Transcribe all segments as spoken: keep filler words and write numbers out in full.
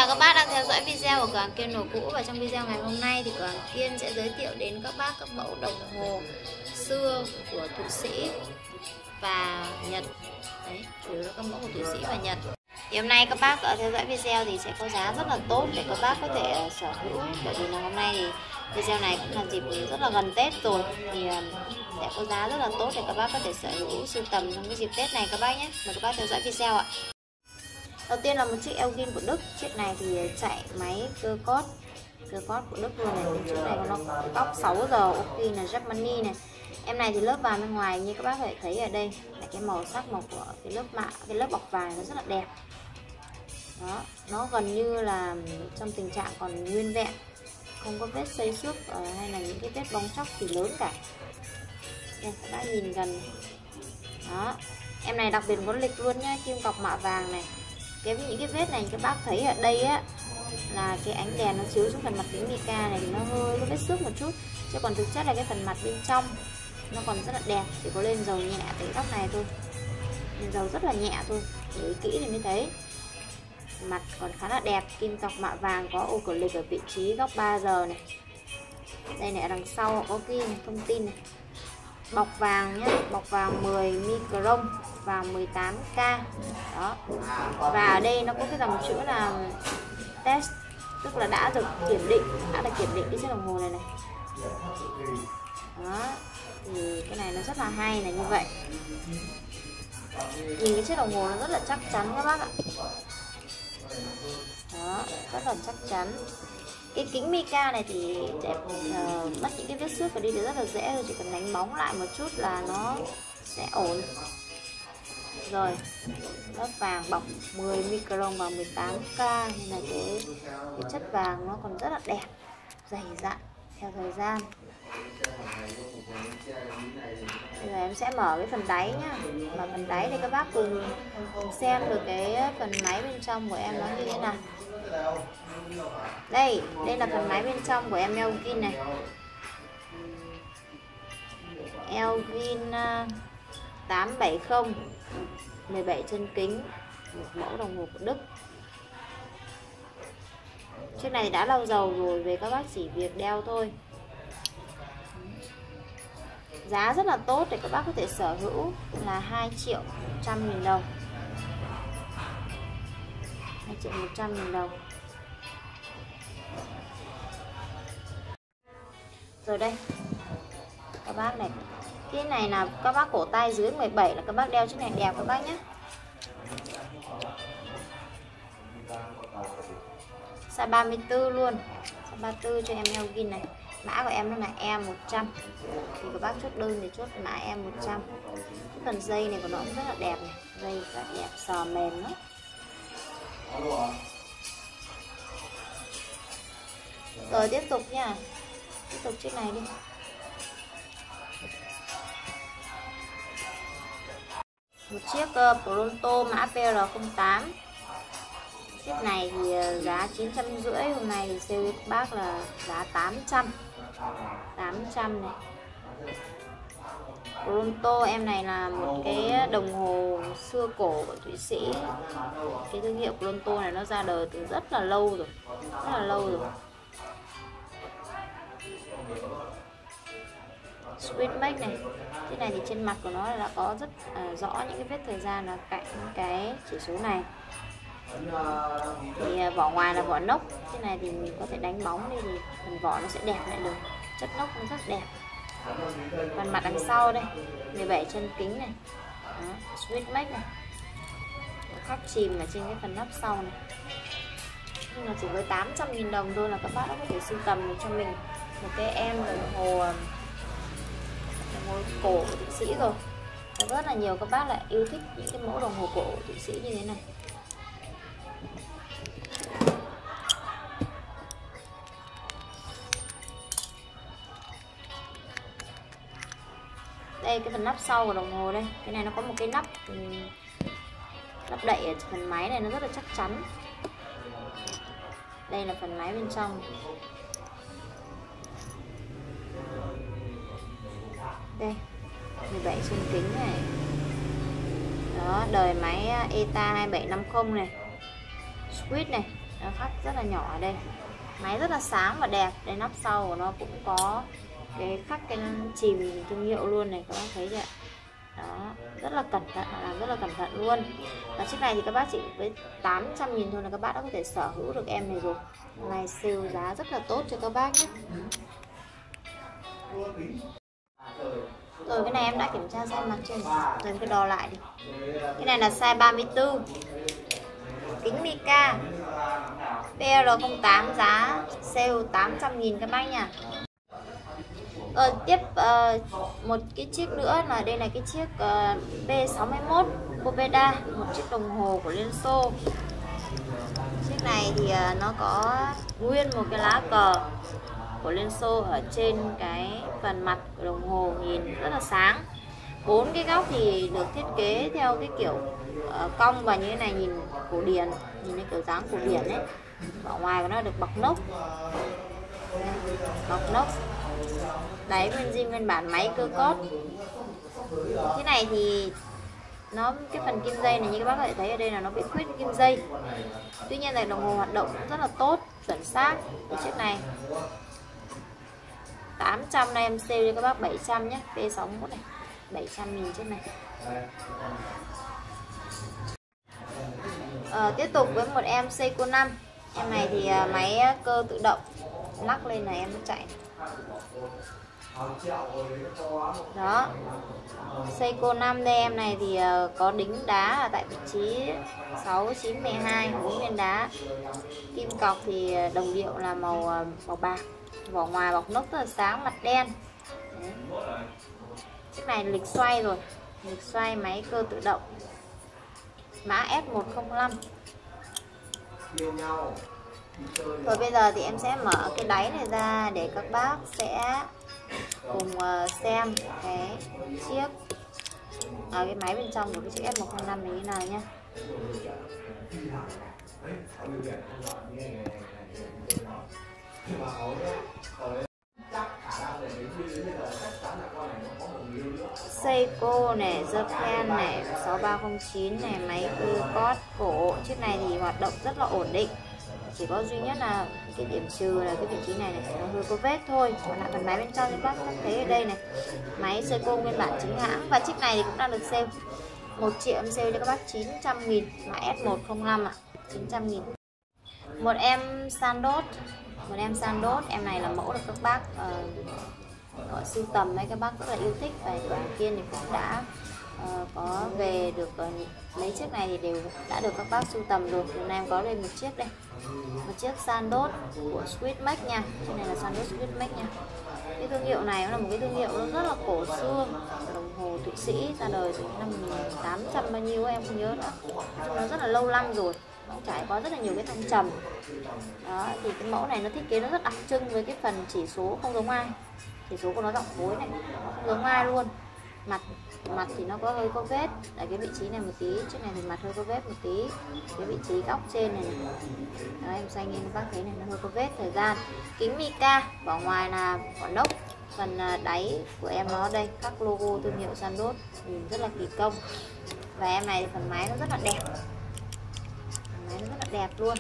chào các bác đang theo dõi video của cửa hàng Kiên đồ cũ. Và trong video ngày hôm nay thì cửa hàng Kiên sẽ giới thiệu đến các bác các mẫu đồng hồ xưa của Thụy Sĩ và Nhật. Đấy, chủ yếu là các mẫu của Thụy Sĩ và Nhật. Thì hôm nay các bác ở theo dõi video thì sẽ có giá rất là tốt để các bác có thể uh, sở hữu. Bởi vì là hôm nay thì video này cũng là dịp rất là gần Tết rồi, thì uh, sẽ có giá rất là tốt để các bác có thể sở hữu sưu tầm trong cái dịp Tết này các bác nhé. Mời các bác theo dõi video ạ. Đầu tiên là một chiếc Elgin của Đức. Chiếc này thì chạy máy cơ cót cơ cót của Đức luôn này. Chiếc này nó cóc sáu giờ, ok là Germany này. Em này thì lớp vàng bên ngoài như các bác có thể thấy ở đây là cái màu sắc màu của cái lớp mạ, cái lớp bọc vàng nó rất là đẹp. Đó, nó gần như là trong tình trạng còn nguyên vẹn, không có vết xây xước hay là những cái vết bong chóc thì lớn cả. Đây, các bác nhìn gần. Đó, em này đặc biệt có lịch luôn nhá, kim cọc mạ vàng này. Cái những cái vết này các bác thấy ở đây á là cái ánh đèn nó chiếu xuống phần mặt kính mica này thì nó hơi có vết xước một chút, chứ còn thực chất là cái phần mặt bên trong nó còn rất là đẹp, chỉ có lên dầu nhẹ cái góc này thôi, lên dầu rất là nhẹ thôi, để kỹ thì mới thấy. Mặt còn khá là đẹp, kim cọc mạ vàng, có ô cửa lịch ở vị trí góc ba giờ này. Đây này, ở đằng sau có ghi thông tin này. Bọc vàng nhé, bọc vàng mười micron, vàng mười tám K. Đó. Và ở đây nó có cái dòng chữ là test, tức là đã được kiểm định, đã được kiểm định cái chiếc đồng hồ này này. Đó. Thì cái này nó rất là hay là như vậy. Nhìn cái chiếc đồng hồ nó rất là chắc chắn các bác ạ. Đó, rất là chắc chắn. Cái kính mica này thì để uh, mất những cái vết xước vào đi thì rất là dễ rồi, chỉ cần đánh bóng lại một chút là nó sẽ ổn. Rồi, lớp vàng bọc mười micron và mười tám K nên là cái, cái chất vàng nó còn rất là đẹp, dày dặn theo thời gian. Bây giờ em sẽ mở cái phần đáy nhá. Mở phần đáy để các bác cùng, cùng xem được cái phần máy bên trong của em nó như thế nào. Đây, đây là phần máy bên trong của em Elgin này. Elgin tám bảy không, mười bảy chân kính, một mẫu đồng hồ của Đức. Chiếc này thì đã lau dầu rồi, về các bác chỉ việc đeo thôi. Giá rất là tốt để các bác có thể sở hữu là hai triệu một trăm nghìn đồng. hai triệu một trăm nghìn đồng. Rồi đây các bác này, cái này là các bác cổ tay dưới mười bảy là các bác đeo chiếc này đẹp các bác nhé. Size ba mươi tư luôn, size ba mươi tư cho em Elgin này. Mã của em nó là E một trăm, thì các bác chốt đơn thì chốt mã E một trăm. Cái phần dây này của nó cũng rất là đẹp này, dây rất đẹp, sờ mềm lắm. Rồi tiếp tục nha, tiếp tục chiếc này đi. Một chiếc uh, Pronto mã P R không tám. Chiếc này thì uh, giá chín trăm rưỡi, hôm nay thì sale các bác là giá tám trăm. tám trăm này. Pronto em này là một cái đồng hồ xưa cổ của Thụy Sĩ. Cái thương hiệu Pronto này nó ra đời từ rất là lâu rồi, rất là lâu rồi. Swissmade này. Cái này thì trên mặt của nó là có rất à, rõ những cái vết thời gian là cạnh cái chỉ số này. Thì à, vỏ ngoài là vỏ nốc. Cái này thì mình có thể đánh bóng đi thì phần vỏ nó sẽ đẹp lại được. Chất nốc nó rất đẹp. Phần mặt đằng sau đây, mười bảy chân kính này. Đó, Swissmade này. Khắc chìm ở trên cái phần nắp sau này. Nhưng mà chỉ với tám trăm nghìn đồng thôi là các bác đã có thể sưu tầm được cho mình một cái em đồng hồ đồng hồ cổ của Thụy Sĩ rồi. Có rất là nhiều các bác lại yêu thích những cái mẫu đồng hồ cổ của Thụy Sĩ như thế này. Đây cái phần nắp sau của đồng hồ đây, cái này nó có một cái nắp nắp đậy ở phần máy này, nó rất là chắc chắn. Đây là phần máy bên trong. Đây, mười bảy chân kính này. Đó, đời máy E T A hai bảy năm không này. Swiss này, Nó khắc rất là nhỏ ở đây. Máy rất là sáng và đẹp. Đây nắp sau của nó cũng có cái khắc cái chìm thương hiệu luôn này, các bác thấy chưa? Đó, rất là cẩn thận, làm rất là cẩn thận luôn. Và chiếc này thì các bác chỉ với tám trăm nghìn thôi là các bác đã có thể sở hữu được em này rồi. Hôm nay sale giá rất là tốt cho các bác nhé. Rồi cái này em đã kiểm tra size mặt chưa nhỉ? Rồi cái đo lại đi. Cái này là size ba mươi tư. Kính Mica P R không tám, giá sale tám trăm nghìn các bác nha. Ờ, tiếp uh, một cái chiếc nữa là đây là cái chiếc uh, B sáu mươi mốt Boveda, một chiếc đồng hồ của Liên Xô. Chiếc này thì uh, nó có nguyên một cái lá cờ của Liên Xô ở trên cái phần mặt của đồng hồ, nhìn rất là sáng. Bốn cái góc thì được thiết kế theo cái kiểu uh, cong và như thế này, nhìn cổ điển, nhìn cái kiểu dáng cổ điển đấy. Ở ngoài của nó được bọc nốc, bọc nốc. Đấy, nguyên zin nguyên bản, máy cơ cốt. Cái này thì nó cái phần kim dây này như các bác có thể thấy ở đây là nó bị khuyết kim dây. Tuy nhiên là đồng hồ hoạt động cũng rất là tốt, chuẩn xác. Cái chiếc này tám trăm, này em sale cho các bác bảy trăm nhé. P sáu mươi mốt này, bảy trăm nghìn chiếc này. Ờ, tiếp tục với một em Seiko năm. Em này thì máy cơ tự động, lắc lên này em nó chạy. Đó, Seiko năm đây, em này thì có đính đá ở tại vị trí sáu, chín, mười hai, bốn viên đá. Kim cọc thì đồng điệu là màu màu bạc, vỏ ngoài bọc nốc rất là sáng, mặt đen. Đấy. Chiếc này lịch xoay rồi, lịch xoay, máy cơ tự động, mã S một không năm. Rồi bây giờ thì em sẽ mở cái đáy này ra để các bác sẽ cùng xem cái chiếc à, cái máy bên trong của cái chiếc S một không năm này như nào nhé. Seiko này, Japan này, sáu ba không chín này, máy cơ cót cổ. Chiếc này thì hoạt động rất là ổn định. Chỉ có duy nhất là cái điểm trừ là cái vị trí này này, nó hơi có vết thôi. Còn lại phần máy bên trong các bác thấy ở đây này, máy Seiko nguyên bản chính hãng. Và chiếc này thì cũng đang được sale một triệu, em sale cho các bác chín trăm nghìn, mã S một không năm ạ, à, chín trăm nghìn. Một em Sandos, một em Sandos, em này là mẫu được các bác uh, gọi sưu tầm ấy, các bác rất là yêu thích. Và cửa hàng Kiên thì cũng đã uh, có về được uh, mấy chiếc này thì đều đã được các bác sưu tầm rồi. Hôm nay em có đây một chiếc đây, một chiếc Sandos của Swissmade nha. Chiếc này là Sandos Swissmade nha. Cái thương hiệu này nó là một cái thương hiệu nó rất là cổ xưa, đồng hồ Thụy Sĩ, ra đời từ năm một nghìn tám trăm bao nhiêu em không nhớ nữa. Nó rất là lâu năm rồi, nó trải qua rất là nhiều cái thăng trầm. Đó, thì cái mẫu này nó thiết kế nó rất đặc trưng với cái phần chỉ số không giống ai. Chỉ số của nó dọc phối này, nó không giống ai luôn. Mặt mặt thì nó có hơi có vết ở cái vị trí này một tí, chiếc này thì mặt hơi có vết một tí, cái vị trí góc trên này, này. Đó, em xoay lên các bác thấy này, nó hơi có vết thời gian. Kính Mica, vỏ ngoài là vỏ nốc, phần đáy của em nó đây các logo thương hiệu Sandos, nhìn rất là kỳ công. Và em này thì phần máy nó rất là đẹp, phần máy nó rất là đẹp luôn.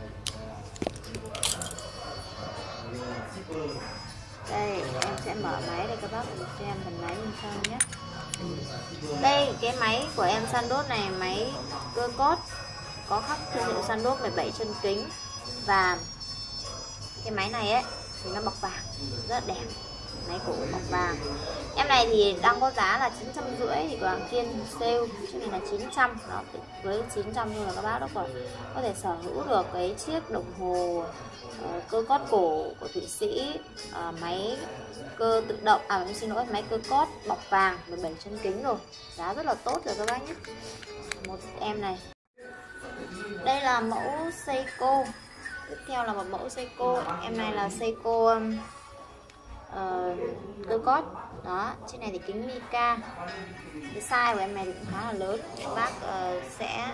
Đây em sẽ mở máy để các bác cùng xem phần máy bên trong nhé. Đây cái máy của em Sandos này, máy cơ cốt, có khắc thương hiệu Sandos mười bảy chân kính. Và cái máy này ấy thì nó bọc vàng, rất là đẹp, máy cổ bọc vàng. Em này thì đang có giá là chín trăm rưỡi thì cửa hàng Kiên sale chiếc này là chín trăm. Đó, với chín trăm thôi là các bác đã còn có thể sở hữu được cái chiếc đồng hồ uh, cơ cót cổ của Thụy Sĩ, uh, máy cơ tự động, à em xin lỗi, máy cơ cót bọc vàng mười bảy chân kính rồi, giá rất là tốt rồi các bác nhé. Một em này, đây là mẫu Seiko. Tiếp theo là một mẫu Seiko, em này là Seiko um, uh, cơ cót. Đó, chiếc này thì kính Mica. Cái size của em này thì cũng khá là lớn, các bác uh, sẽ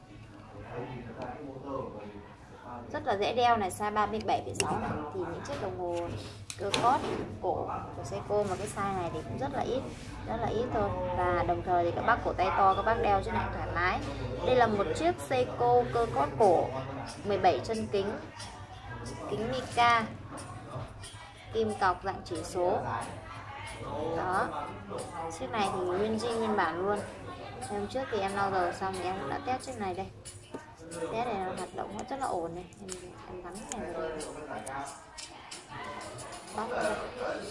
rất là dễ đeo này, size ba mươi bảy phẩy sáu này. Thì những chiếc đồng hồ cơ cót cổ của Seiko mà cái size này thì cũng rất là ít, rất là ít thôi. Và đồng thời thì các bác cổ tay to các bác đeo chiếc này thoải mái. Đây là một chiếc Seiko cơ cót cổ mười bảy chân kính, kính mica, kim cọc dạng chỉ số. Đó, chiếc này thì nguyên zin nguyên bản luôn. Hôm trước thì em lau dầu xong thì em cũng đã test chiếc này đây. Test này hoạt động rất là ổn này. Em, em gắn cái này vào đây. Bóc ra đây.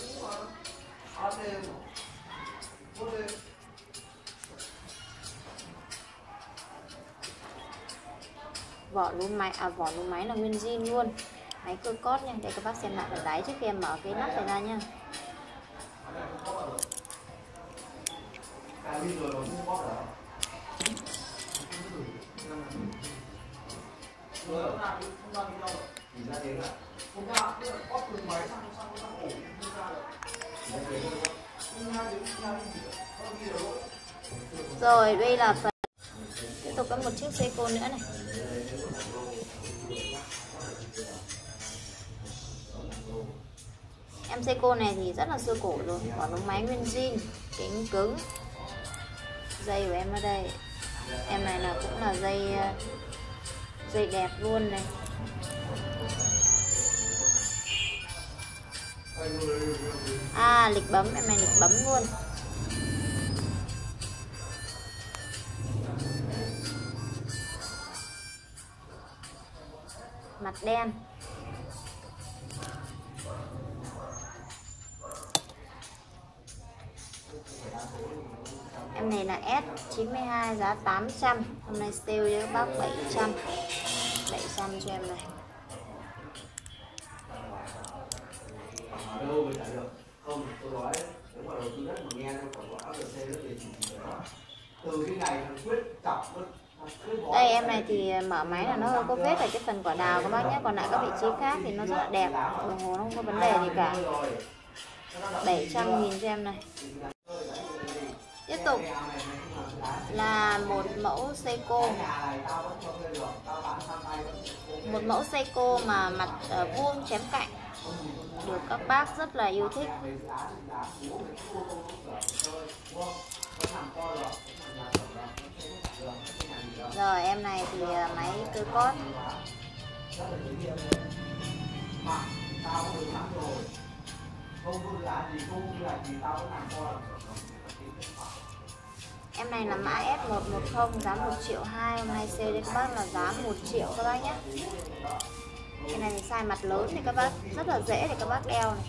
Vỏ núm máy, à vỏ núm máy là nguyên zin luôn. Máy cơ cót nha. Đây các bác xem lại phần đáy trước khi em mở cái nắp này ra nha. Rồi đây là phần tiếp tục có một chiếc Seiko nữa này. Em Seiko này thì rất là xưa cổ rồi, vỏ núm máy nguyên zin, kính cứng. Dây của em ở đây. Em này là cũng là dây dây đẹp luôn này. À, lịch bấm, em này lịch bấm luôn. Mặt đen. Em này là S chín mươi hai giá tám trăm. Hôm nay sale cho các bác bảy trăm. bảy trăm cho em này. Đây em này thì mở máy là nó hơi có vết ở cái phần quả đào các bác nhé. Còn lại các vị trí khác thì nó rất là đẹp. Đồng hồ nó không có vấn đề gì cả. bảy trăm nghìn cho em này. Tiếp tục là một mẫu Seiko. Một mẫu Seiko mà mặt uh, vuông chém cạnh, được các bác rất là yêu thích. Rồi em này thì uh, máy cơ cót. Em này là mã S một một không giá một triệu hai. Hôm nay sale cho các bác là giá một triệu các bác nhé. Cái này thì size mặt lớn thì các bác rất là dễ để các bác đeo này.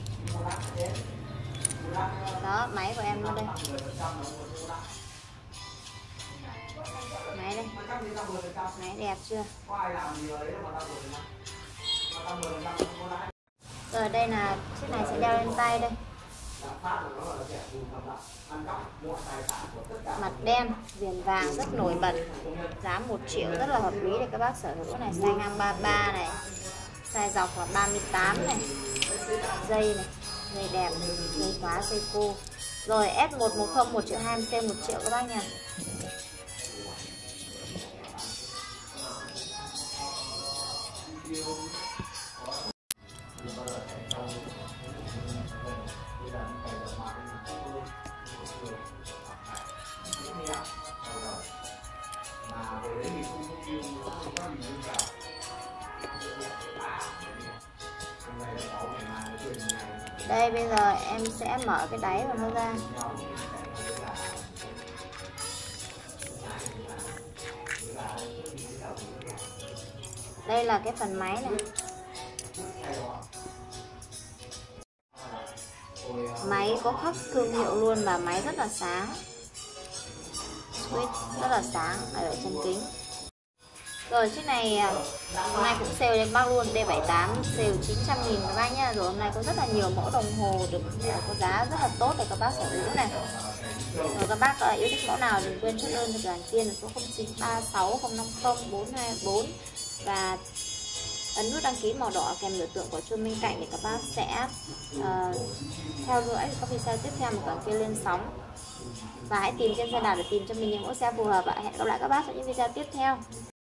Đó, máy của em luôn đây. Máy đây. Máy đẹp chưa? Rồi đây là chiếc này sẽ đeo lên tay đây. Mặt đen, viền vàng rất nổi bật. Giá một triệu rất là hợp lý để các bác sở hữu này. Size ngang ba mươi ba này. Size dọc là ba mươi tám này. Dây này, dây đẹp, dây khóa Seiko. Rồi S một một không một triệu hai, C một triệu các bác nha. Đây bây giờ em sẽ mở cái đáy của nó ra. Đây là cái phần máy này. Máy có khắc thương hiệu luôn và máy rất là sáng. Switch rất là sáng ở chân kính. Rồi chiếc này hôm nay cũng sale cho bác luôn, D bảy tám sale chín trăm nghìn các bác nhá. Rồi hôm nay có rất là nhiều mẫu đồng hồ được có giá rất là tốt để các bác sở hữu này. Rồi các bác yêu thích mẫu nào đừng quên chốt đơn cho cửa hàng Kiên là số không chín ba sáu không năm không bốn hai bốn và ấn nút đăng ký màu đỏ kèm biểu tượng của chuông bên cạnh để các bác sẽ uh, theo dõi các video tiếp theo mà cửa hàng Kiên lên sóng. Và hãy tìm trên xe đạp để tìm cho mình những mẫu xe phù hợp ạ. Hẹn gặp lại các bác trong những video tiếp theo.